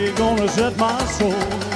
gonna set my soul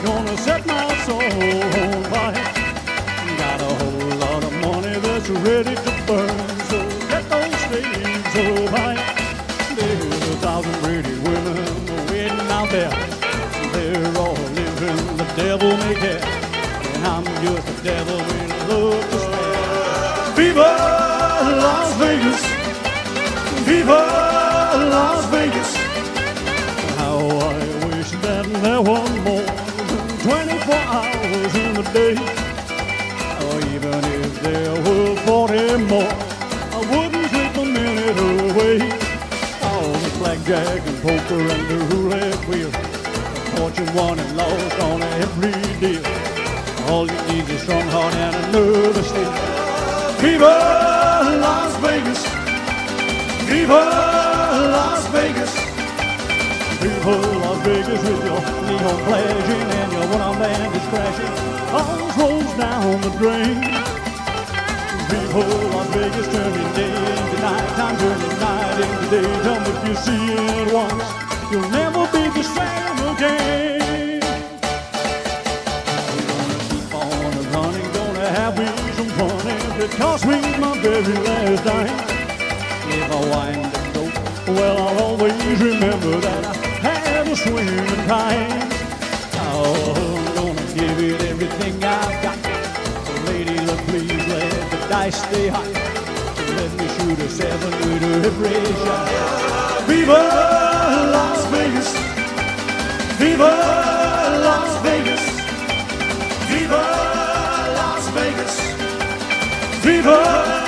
on fire. Got a whole lot of money that's ready to burn, so get those flames so high. There's 1,000 pretty women waiting out there. They're all living the devil may care, and I'm just a devil with love to spare. Viva Las Vegas, Viva Las Vegas. How I wish that there were more than 24 hours in the day. Or even if there were 40 more, I wouldn't slip a minute away. All the blackjack and poker and the roulette wheel, fortune won and lost on every deal. All you need is a strong heart and a nervous steel. Viva Las Vegas, Viva Las Vegas. Viva Las Vegas with your neon flashing and your one-arm band is crashing. All rolls down the drain. Viva Las Vegas, turning day into night, time turning night into day. Tell me if you see it once, you'll never be the same again. We're gonna keep on running, gonna have me some fun, and it cost me my very last dime. If I wind up broke, well, I'll always remember that I had a swimming time. Oh, I'm gonna give it everything I've got. So lady, look, please let the dice stay hot. So let me shoot a 7 with every shot. Viva Las Vegas, Viva Las Vegas, Viva Las Vegas, Viva